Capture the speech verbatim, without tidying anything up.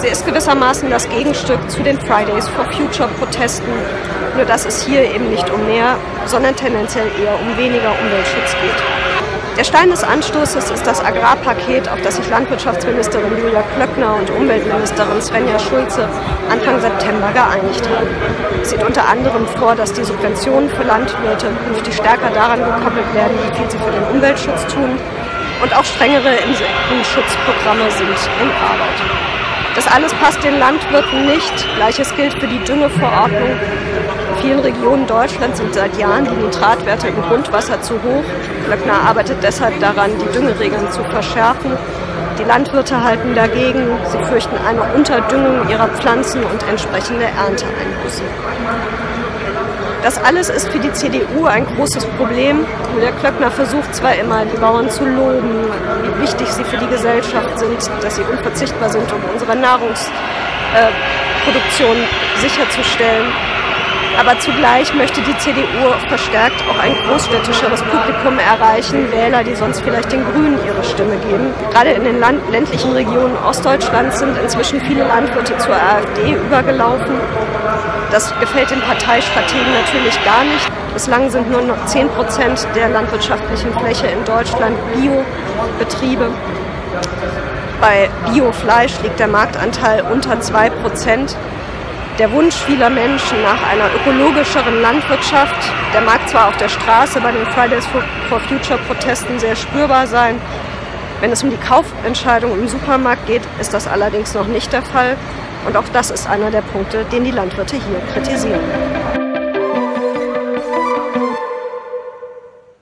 Sie ist gewissermaßen das Gegenstück zu den Fridays for Future Protesten, nur dass es hier eben nicht um mehr, sondern tendenziell eher um weniger Umweltschutz geht. Der Stein des Anstoßes ist das Agrarpaket, auf das sich Landwirtschaftsministerin Julia Klöckner und Umweltministerin Svenja Schulze Anfang September geeinigt haben. Es sieht unter anderem vor, dass die Subventionen für Landwirte künftig stärker daran gekoppelt werden, wie viel sie für den Umweltschutz tun, und auch strengere Insektenschutzprogramme sind in Arbeit. Das alles passt den Landwirten nicht. Gleiches gilt für die Düngeverordnung. In vielen Regionen Deutschlands sind seit Jahren die Nitratwerte im Grundwasser zu hoch. Klöckner arbeitet deshalb daran, die Düngeregeln zu verschärfen. Die Landwirte halten dagegen. Sie fürchten eine Unterdüngung ihrer Pflanzen und entsprechende Ernteeinbußen. Das alles ist für die C D U ein großes Problem. Julia Klöckner versucht zwar immer, die Bauern zu loben, wie wichtig sie für die Gesellschaft sind, dass sie unverzichtbar sind, um unsere Nahrungsproduktion äh, sicherzustellen. Aber zugleich möchte die C D U verstärkt auch ein großstädtischeres Publikum erreichen, Wähler, die sonst vielleicht den Grünen ihre Stimme geben. Gerade in den Land ländlichen Regionen Ostdeutschlands sind inzwischen viele Landwirte zur AfD übergelaufen. Das gefällt den Parteistrategen natürlich gar nicht. Bislang sind nur noch zehn Prozent der landwirtschaftlichen Fläche in Deutschland Biobetriebe. Bei Biofleisch liegt der Marktanteil unter zwei Prozent. Der Wunsch vieler Menschen nach einer ökologischeren Landwirtschaft, der mag zwar auf der Straße bei den Fridays for Future Protesten sehr spürbar sein. Wenn es um die Kaufentscheidung im Supermarkt geht, ist das allerdings noch nicht der Fall. Und auch das ist einer der Punkte, den die Landwirte hier kritisieren.